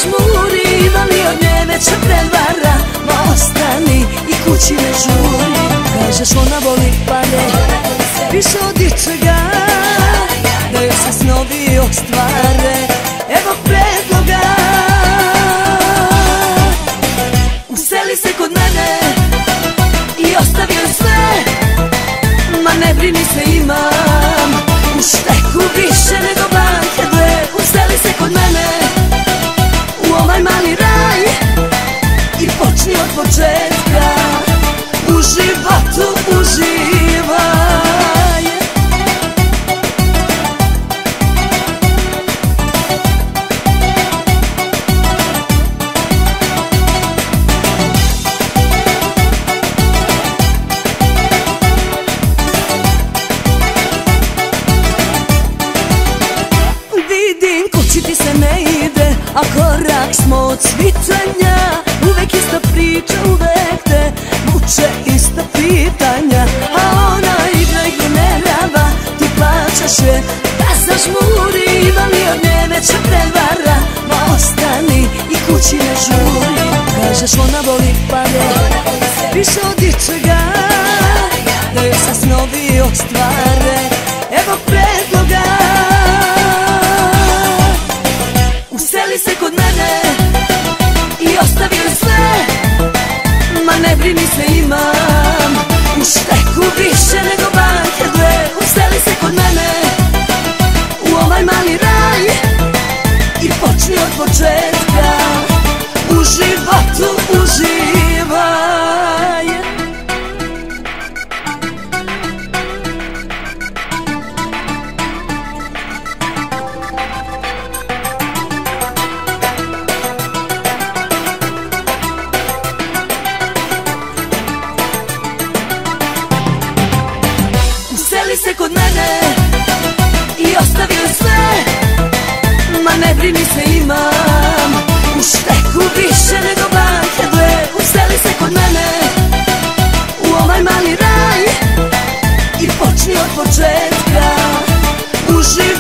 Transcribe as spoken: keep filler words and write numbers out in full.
zažmurivali od nje već prevara. Ma ostani i kući ne žuri. Kažeš ona voli pare više od ičega, da joj se snovi ostvare. Evo predloga, useli se kod mene i ostavi joj sve. Ma ne brini se, imam u šteku više nego banke dve. Useli se kod mene u ovaj mali raj i počni od početka, u životu uživaj. Vidim kući ti se ne ide, a korak smo od cvitanja. Uvek ista priča, uvek te muče ista pitanja. A ona igra igru nerava, ti plaćaš je da zažmurivali od nje već prevara. Ma ostani i kući ne žuri. Kažeš ona voli pare više od ičega, da joj se snovi ostvare. Evo predloga, useli se kod mene i ostavi joj sve. Ma ne brini se, imam u šteku više nego banke dve. Useli se kod mene u ovaj mali raj i počni od početka, u životu uživaj. Useli se kod mene i ostavi joj sve. Ma ne brini se, imam u šteku više nego banke dve. Useli se kod mene u ovaj mali raj i počni od početka, u životu